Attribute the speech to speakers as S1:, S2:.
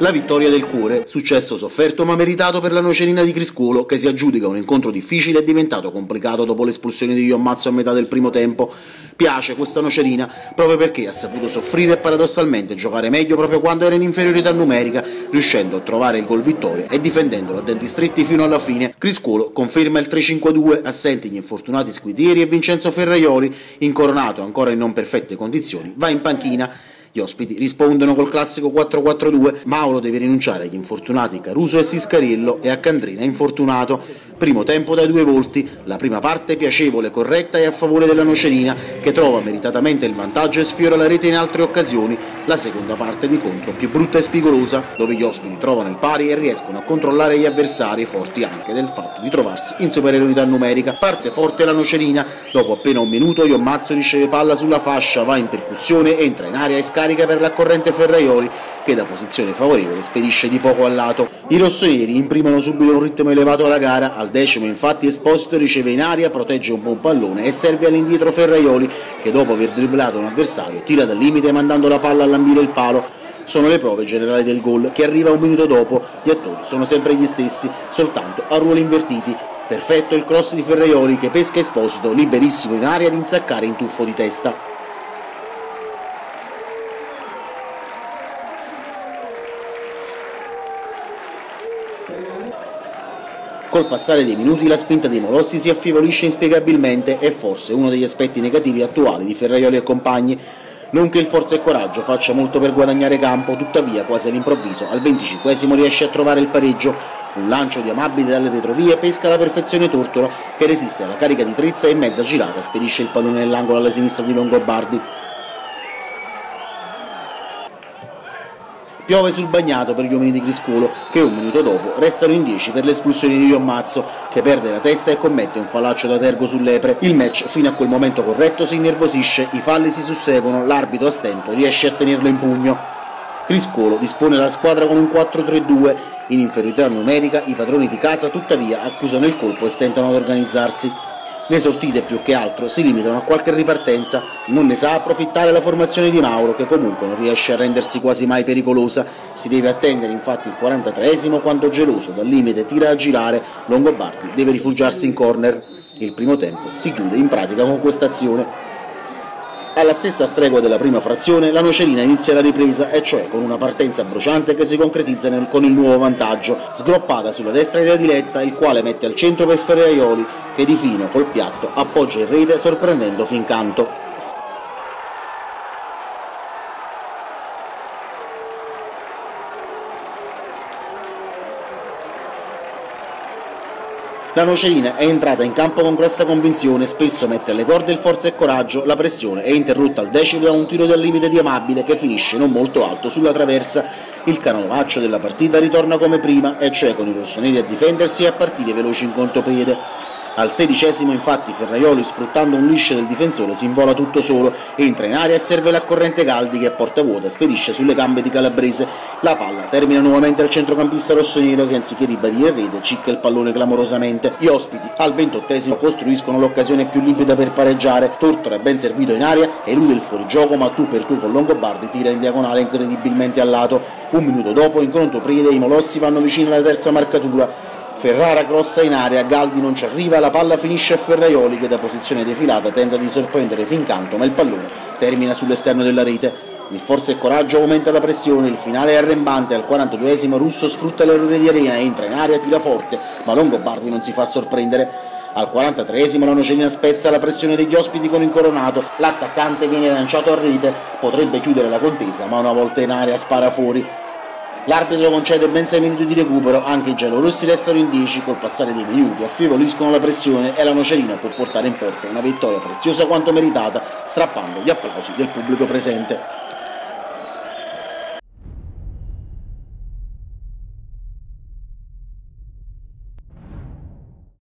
S1: La vittoria del cuore, successo sofferto ma meritato per la Nocerina di Criscuolo, che si aggiudica un incontro difficile e diventato complicato dopo l'espulsione di Iommazzo a metà del primo tempo. Piace questa Nocerina proprio perché ha saputo soffrire e paradossalmente giocare meglio proprio quando era in inferiorità numerica, riuscendo a trovare il gol vittoria e difendendolo a denti stretti fino alla fine. Criscuolo conferma il 3-5-2, assenti gli infortunati Squitieri e Vincenzo Ferraioli, incoronato ancora in non perfette condizioni, va in panchina. Gli ospiti rispondono col classico 4-4-2, Mauro deve rinunciare agli infortunati Caruso e Siscarillo e a Candrina infortunato. Primo tempo dai due volti, la prima parte piacevole, corretta e a favore della Nocerina, che trova meritatamente il vantaggio e sfiora la rete in altre occasioni. La seconda parte di contro più brutta e spigolosa, dove gli ospiti trovano il pari e riescono a controllare gli avversari, forti anche del fatto di trovarsi in superiorità numerica. Parte forte la Nocerina, dopo appena un minuto Iommazzo riceve palla sulla fascia, va in percussione, entra in area e scarica per l'accorrente Ferraioli, che da posizione favorevole spedisce di poco al lato. I rossoneri imprimono subito un ritmo elevato alla gara, al decimo infatti Esposito riceve in aria, protegge un buon pallone e serve all'indietro Ferraioli, che dopo aver dribblato un avversario tira dal limite mandando la palla a lambire il palo. Sono le prove generali del gol, che arriva un minuto dopo. Gli attori sono sempre gli stessi, soltanto a ruoli invertiti. Perfetto il cross di Ferraioli, che pesca Esposito, liberissimo in aria ad insaccare in tuffo di testa. Col passare dei minuti la spinta dei molossi si affievolisce inspiegabilmente, è forse uno degli aspetti negativi attuali di Ferraioli e compagni. Non che il forza e coraggio faccia molto per guadagnare campo, tuttavia quasi all'improvviso al 25esimo riesce a trovare il pareggio. Un lancio di Amabile dalle retrovie pesca alla perfezione Tortora, che resiste alla carica di Trezza e in mezza girata spedisce il pallone nell'angolo alla sinistra di Longobardi. Piove sul bagnato per gli uomini di Criscuolo, che un minuto dopo restano in 10 per l'espulsione di Iommazzo, che perde la testa e commette un falaccio da tergo sul Lepre. Il match fino a quel momento corretto si innervosisce, i falli si susseguono, l'arbitro a stento riesce a tenerlo in pugno. Criscuolo dispone la squadra con un 4-3-2, in inferiorità numerica i padroni di casa tuttavia accusano il colpo e stentano ad organizzarsi. Le sortite più che altro si limitano a qualche ripartenza, non ne sa approfittare la formazione di Mauro, che comunque non riesce a rendersi quasi mai pericolosa. Si deve attendere infatti il 43esimo quando, geloso dal limite, tira a girare, Longobardi deve rifugiarsi in corner. Il primo tempo si chiude in pratica con questa azione. Alla stessa stregua della prima frazione, la Nocerina inizia la ripresa, e cioè con una partenza bruciante che si concretizza con il nuovo vantaggio. Sgroppata sulla destra di Diletta, il quale mette al centro per Ferraioli, che di fino col piatto appoggia in rete sorprendendo Fincanto. La Nocerina è entrata in campo con grossa convinzione, spesso mette alle corde il forza e coraggio, la pressione è interrotta al decimo da un tiro dal limite di Amabile che finisce non molto alto sulla traversa. Il canovaccio della partita ritorna come prima, e cioè con i rossoneri a difendersi e a partire veloci in contropiede. Al 16esimo infatti Ferraioli, sfruttando un liscio del difensore, si invola tutto solo, entra in aria e serve l'accorrente Galdi, che a porta vuota spedisce sulle gambe di Calabrese. La palla termina nuovamente al centrocampista rossonero, che anziché ribadire in rete cicca il pallone clamorosamente. Gli ospiti al 28esimo costruiscono l'occasione più limpida per pareggiare. Tortora è ben servito in aria, elude il fuorigioco, ma tu per tu con Longobardi tira in diagonale incredibilmente al lato. Un minuto dopo, in contropiede, i molossi vanno vicino alla terza marcatura. Ferrara crossa in area, Galdi non ci arriva, la palla finisce a Ferraioli, che da posizione defilata tenta di sorprendere Fincanto, ma il pallone termina sull'esterno della rete. Il forza e coraggio aumenta la pressione, il finale è arrembante. Al 42esimo Russo sfrutta l'errore di Arena, entra in area, tira forte, ma Longobardi non si fa sorprendere. Al 43esimo la Nocerina spezza la pressione degli ospiti con Incoronato, l'attaccante viene lanciato a rete, potrebbe chiudere la contesa, ma una volta in area spara fuori. L'arbitro concede ben 6 minuti di recupero, anche i giallorossi restano in 10, col passare dei minuti affievoliscono la pressione e la Nocerina può portare in porto una vittoria preziosa quanto meritata, strappando gli applausi del pubblico presente.